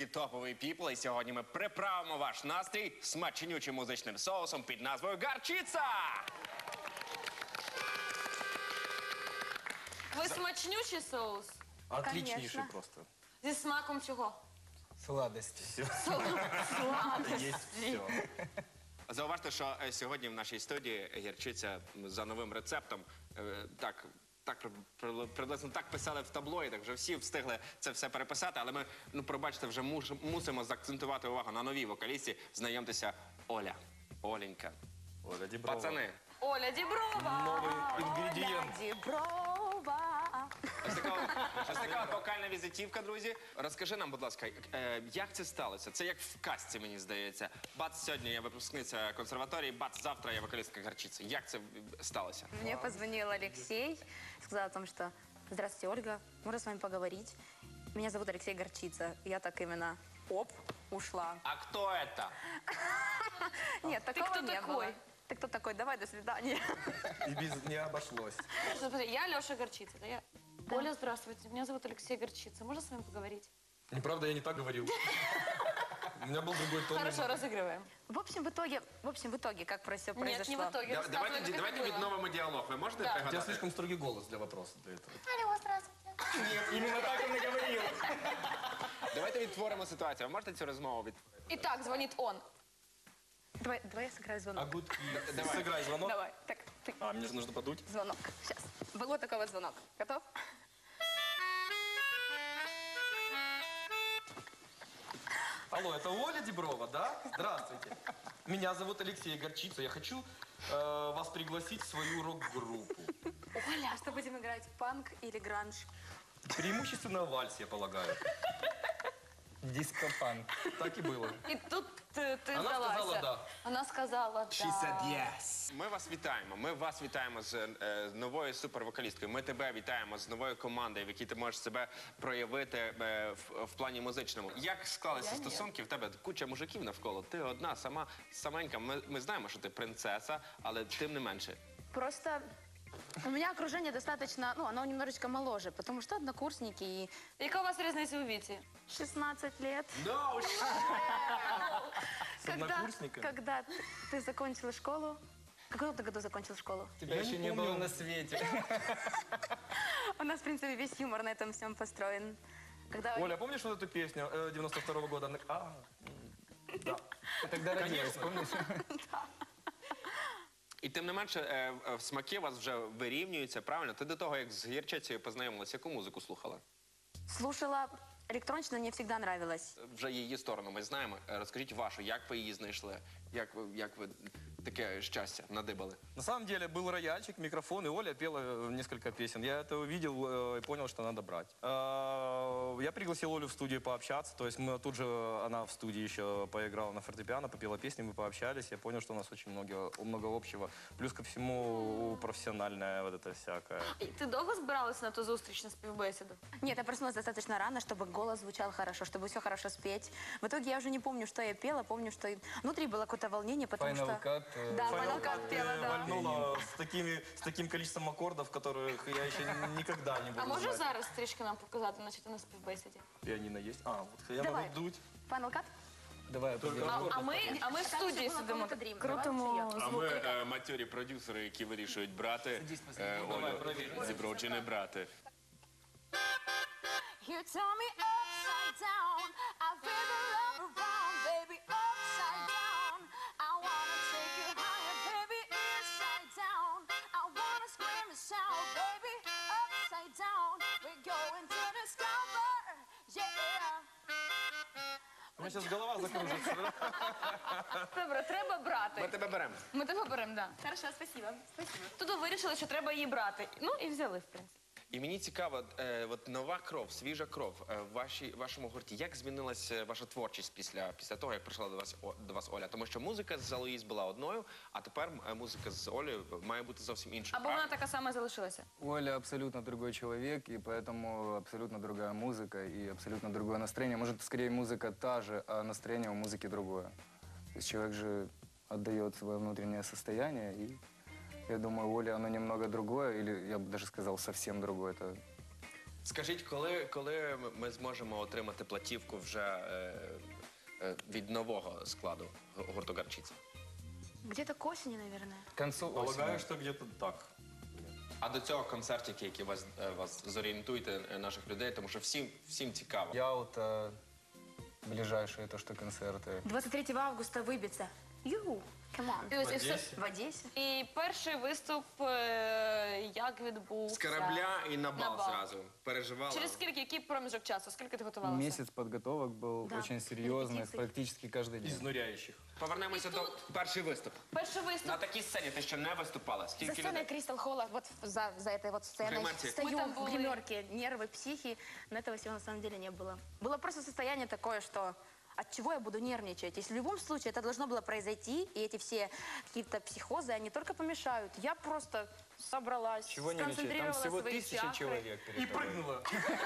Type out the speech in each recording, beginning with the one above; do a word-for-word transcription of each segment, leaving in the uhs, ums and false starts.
український топовий піпл, і сьогодні ми приправимо ваш настрій смачнючим музичним соусом під назвою Горчиця! Ви смачнючий соус? Отличнейший Конечно. просто. Зі смаком чого? Сладости. Сладості. Есть все. Зауважте, що е, сьогодні в нашій студії гірчиця за новим рецептом. Е, Так, так при- при- приблизно так писали в таблоїдах, вже всі встигли це все переписати, але ми, ну, пробачте, вже муж- мусимо заакцентувати увагу на новій вокалісті. Знайомтеся, Оля. Оленька. Оля Діброва. Пацани, Оля Діброва. Новый ингредиент. Діброва. ось така, ось така вокальна візитівка, друзі. Розкажи нам, будь ласка, е, як це сталося? Це як в казці, мені здається. Бац, сьогодні я випускниця консерваторії, бац, завтра я вокалістка Горчиці. Як це сталося? Мне позвонил Алексей, сказал о том, что «Здравствуйте, Ольга, можно с вами поговорить? Меня зовут Алексей Горчица». Я так именно, оп, ушла. А хто це? Нет, такого кто не такой? было. Ты кто такой? Давай, до свидания. И без не обошлось. Смотри, я Леша Горчица. Да, я... Оля, здравствуйте. Меня зовут Алексей Горчица. Можно с вами поговорить? Неправда, я не так говорил. У меня был другой тон. Хорошо, разыгрываем. В общем, в итоге, в общем, в итоге, как про все Нет, произошло. не в итоге. Да- Рассказывай, Давайте, как это давайте было. відновимо діалог. Ви можете Да. У тебя пригадати? слишком строгий голос для вопроса для этого. Алло, здравствуйте. Нет, именно так он и говорил. Давайте відтворимо ситуацію. Ви можете цю розмову відтворити? Итак, звонит он. Давай, давай я сыграю А звонок. гудки. Давай. Сыграй звонок. Давай, так, ты. А, мне же нужно подуть. Звонок. Сейчас. Вот такой вот звонок. Готов? Алло, это Оля Диброва, да? Здравствуйте. Меня зовут Алексей Горчица. Я хочу э, вас пригласить в свою рок-группу. Оля, что будем играть? Панк или гранж? Преимущественно вальс, я полагаю. Дископанк. Так и было. И тут ты, ты Она сдалась. сказала «да». Она сказала да. yes. Ми вас вітаємо. Ми вас вітаємо з е, новою супервокалісткою. Ми тебе вітаємо з новою командою, в якій ти можеш себе проявити е, в, в плані музичному. Як склалися стосунки? В тебе куча мужиків навколо. Ти одна, сама саменька. Ми, ми знаємо, що ти принцеса, але тим не менше. Просто у меня окружение достаточно, ну, оно немножечко моложе, потому что однокурсники и Яка у вас різниця у віці? шестнадцать лет. No, С однокурсниками. когда ты закончила школу, в каком ты году закончил школу? Тебя Я еще не не помню. было на свете. У нас, в принципе, весь юмор на этом всем построен. Когда... Оля, помнишь вот эту песню э, девяносто второго года? Она- А, м, да. Ты тогда родилась, помнишь? І тим не менше, е, е, смаки у вас вже вирівнюються, правильно? Ти до того, як з гірчицею познайомилася, яку музику слухала? Слушала электронщину, мне всегда нравилось. Вже її сторону ми знаємо. Е, Розкажіть вашу, як ви її знайшли? Як ви, як ви таке щастя надибали? На самом деле был рояльчик, микрофон, и Оля пела э, несколько песен. Я это увидел э, и понял, что надо брать. Э, Я пригласил Олю в студию пообщаться, то есть мы тут же, она в студии еще поиграла на фортепиано, попела песни, мы пообщались. Я понял, что у нас очень много, много общего. Плюс ко всему профессиональная вот это всякое. І ти довго збиралася на ту зустріч, на співбесіду? Нет, я проснулась достаточно рано, чтобы голос звучал хорошо, чтобы все хорошо спеть. В итоге я уже не помню, что я пела, помню, что и внутри было какое-то волнение, потому Final что... Cut. э, Да, Final Final Cut Cut, пела, э, да. вальнула с, такими, с таким количеством аккордов, которых я еще никогда не буду А можеш знать. зараз трішки нам показати, наче ти на співбесіді? Пианино есть? А, вот я Давай. могу дуть. Final Cut? Давай я Только подержу. А, а ми, а ми в Так, студії це було сидимо, «Комната Дрім». крутимо Давай, А звук. ми е, матьорі продюсери, які вирішують брати Садись, посиди. е, Давай, Олю провір. Діброву чи не брати. You turn me upside down. I feel the love around, baby, upside down. I wanna take you higher, baby, inside down. I wanna scream and shout, baby, upside down. We're going to discover, yeah. У меня сейчас голова закружится. Добре, треба Ми брати. тебе беремо. Ми тебе беремо, так. Хорошо, спасибо. Спасибо. Тут ви вирішили, що треба її брати. Ну і взяли, в принципі. І мені цікаво, е, от нова кров, свіжа кров е, в вашій, вашому гурті. Як змінилася ваша творчість після, після того, як прийшла до вас, О- до вас Оля? Тому що музика з Алоїз була одною, а тепер е, музика з Олею має бути зовсім іншою. Або вона правильно? така сама залишилася. Оля абсолютно другой человек, и поэтому абсолютно другая музыка и абсолютно другое настроение. Может, скорее музыка та же, а настроение у музыки другое. То есть человек же отдает свое внутреннее состояние, и я думаю, у Оли оно немного другое, или я бы даже сказал, совсем другое. Это Скажіть, коли, коли ми зможемо отримати платівку вже е, е, від нового складу гурту Горчиця? Где-то к осени, наверное. К концу осени. Полагаю, что где-то так. А до цього концертики, які вас, е, вас зорієнтуйте е, наших людей, тому що всім, всім цікаво. Я вот э, ближайшие то, что концерты. двадцать третьего августа выбиться. Ю, come on. І ось і все- В Одессе. І перший виступ, е, як відбувся? З корабля і на бал, На бал. зразу. Переживала. Через скільки, який проміжок часу? Скільки ти готувалася? Месяц подготовок был Да. очень серьезный, Репетиции. практически каждый день. Изнуряющих. Повернемося до перший виступ. Перший виступ. На такій сцені ти ще не виступала. За Скільки сценой людей? Кристал Холла, вот за, за этой вот сценой Гримерке. стою Мы там в были. гримерке, нервы, психи, но этого всего на самом деле не было. Было просто состояние такое, что от чего я буду нервничать? Если в любом случае это должно было произойти, и эти все какие-то психозы, они только помешают. Я просто собралась, Чего нервничать? Там сконцентрировала всего свои тысяча чакры. человек перед И тобой. прыгнула.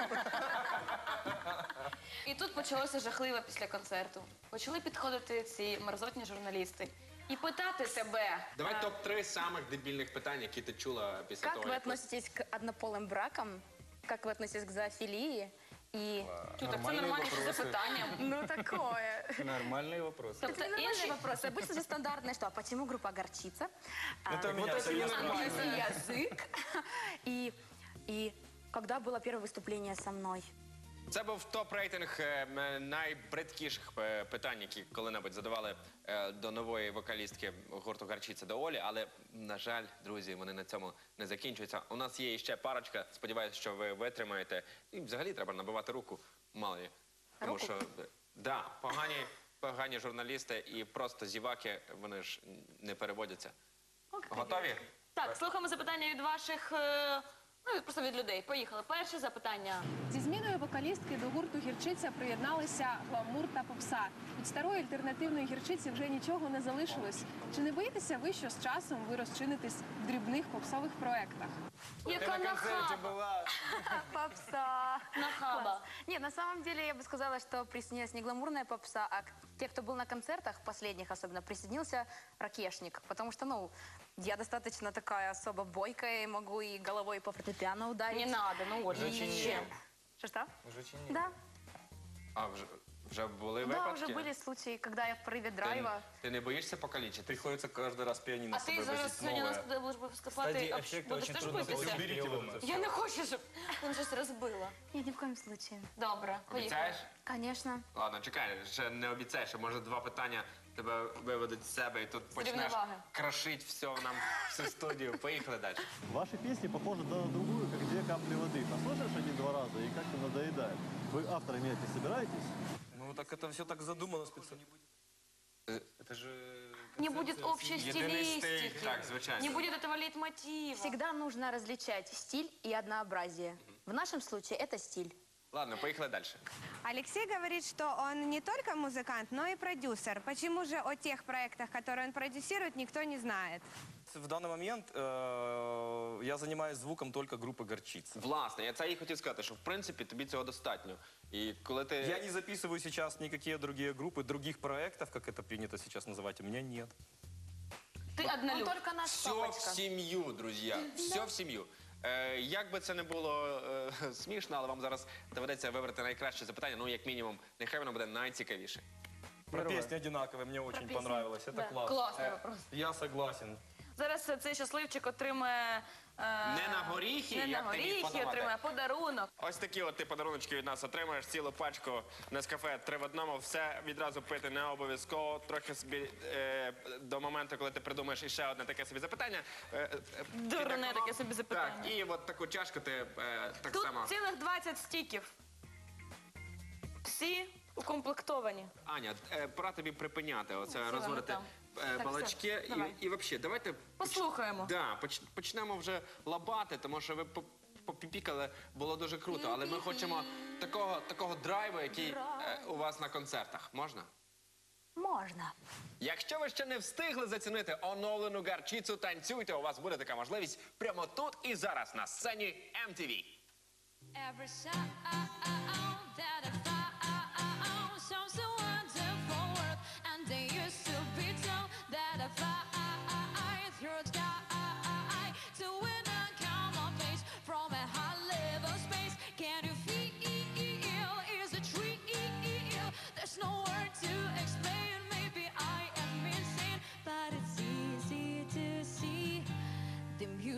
І тут почалося жахливо після концерту. Почали підходити ці мерзотні журналісти і питати тебе. Давай е, топ три самих дебільних питань, які ти чула після Как того, вы як... относитесь к однополым бракам? Как вы относитесь к зоофилии? И... Чу, так це Нормальні нормальні вопроси. запитання. Ну, такое. Нормальные вопросы. Тобто Это нормальные інші вопросы. Обычно же стандартные, что, а почему группа горчица? А, Это у меня вот всё это ясно. английский язык. И, и когда было первое выступление со мной? Це був топ-рейтинг е, м, найбридкіших е, питань, які коли-небудь задавали е, до нової вокалістки гурту Гарчиця, до Олі. Але, на жаль, друзі, вони на цьому не закінчуються. У нас є ще парочка. Сподіваюся, що ви витримаєте. І взагалі треба набивати руку, мало лі. Тому Руку? що, е, да, погані, погані журналісти і просто зіваки, вони ж не переводяться. Готові? Так, слухаємо запитання від ваших, е, ну просто від людей. Поїхали. Перше запитання. Зі зміною вокалістки до гурту «Гірчиця» приєдналися гламур та попса. Від старої альтернативної гірчиці вже нічого не залишилось. Чи не боїтеся ви, що з часом ви розчинитесь в дрібних попсових проєктах? Яка нахаба? была. Попса. Нахаба. Класс. Нет, на самом деле я бы сказала, что присоединилась не гламурная попса, а к- те, кто был на концертах, последних особенно, присоединился ракешник. Потому что, ну, я достаточно такая особо бойкая, и могу и головой по фортепиано ударить. Не надо, ну Оль, Вже чи ні? зачем? Что-что? Уже чинили. Да. А вже, вже були Да, випадки? уже были случаи, когда я в порыве Ти, драйва... ти не боїшся покалічити? Приходится каждый раз пианино А с ти собой зараз возить сьогодні нас новое. будеш виступати, Стадії а ефекту будеш очень теж трудно битися? получить. Уберите вот это. Я не хочу, щоб там щось розбила. Нет, ни в коем случае. Добре, поїхали. Обіцяєш? Конечно. Ладно, чекай, ще не обіцяєш, що може два питання тебе виведуть з себе і тут почнеш рівноваги. крошить все нам всю студію. Поїхали далі. Ваши песни похожи одна на другую, как две капли воды. Послушаешь один-два раза и как-то надоедает. Вы автора менять не собираетесь? Ну так это все так задумано специально. Это же... Не будет общей Єдиний стиль, стилистики. так, звичайно. Не будет этого лейтмотива. Всегда нужно различать стиль и однообразие. В нашем случае это стиль. Ладно, поїхали далі. Алексей говорит, что он не только музыкант, но и продюсер. Почему же о тех проектах, которые он продюсирует, никто не знает? В данный момент э, я занимаюсь звуком только группы «Горчица». Власне, я це і хотів сказати, що в принципі тобі цього достатньо. І коли ти... Я не записываю сейчас никакие другие группы, других проектов, как это принято сейчас называть, у меня нет. Ти Он однолюб. только наш Все в папочка. сім'ю, друзі. Все в сім'ю. Е, як би це не було е, смішно, але вам зараз доведеться вибрати найкраще запитання. Ну, як мінімум, нехай воно буде найцікавіше. Про Первое. песни одинаковые, мне очень песни. понравилось. Это Да. классно. Класний вопрос. Я согласен. Зараз цей щасливчик отримає... е, Не на горіхи, не на як ти міг горіхи, подумати. отримає подарунок. Ось такі от ти подаруночки від нас отримаєш, цілу пачку Нескафе три в одному. Все відразу пити не обов'язково. Трохи собі е, до моменту, коли ти придумаєш іще одне таке собі запитання. Е, е, Дурне підекономив. таке собі запитання. Так, і от таку чашку ти е, так Тут само. цілих двадцять стіків. Всі укомплектовані. Аня, е, пора тобі припиняти оце Ну, розводити там. е, Так, балачки. все, давай. І, і взагалі, давайте Послухаємо. Да, поч- почнемо вже лабати, тому що ви по- попіпікали, було дуже круто. Але ми хочемо такого, такого драйву, який е, у вас на концертах. Можна? Можно. Якщо ви ще не встигли зацінити оновлену гарчицю, танцюйте, у вас буде така можливість прямо тут і зараз на сцені ем ті ві. Every sound that I found sounds so wonderful world, and they used to be told that I fly through the sky to win a common place from a high level space. Can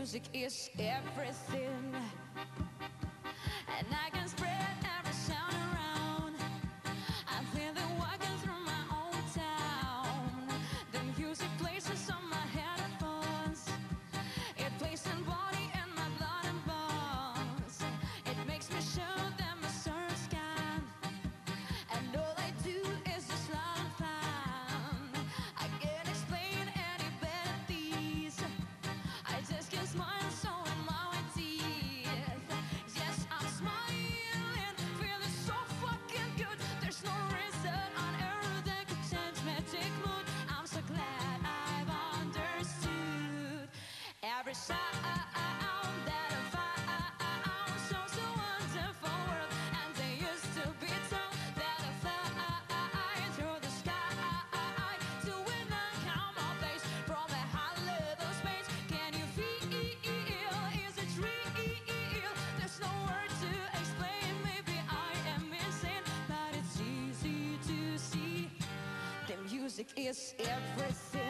music is everything. And I can spread every sound around. I feel it walking through my own town. The music places on my headphones. It plays in body and my blood and bones. It makes me show them a certain scan. And all I do is just loud and fun. I can't explain any better these. I just can't smile so in my teeth. Yes, I'm smiling, feeling so fucking good. There's no reason on earth that could change my take mood. I'm so glad I've understood every sound that I found. So so wonderful world, and they used to be told that I fly through the sky to an uncommon place from a high level space. Can you feel? Is it real? There's no word to explain. Maybe I am insane, but it's easy to see. The music is everything.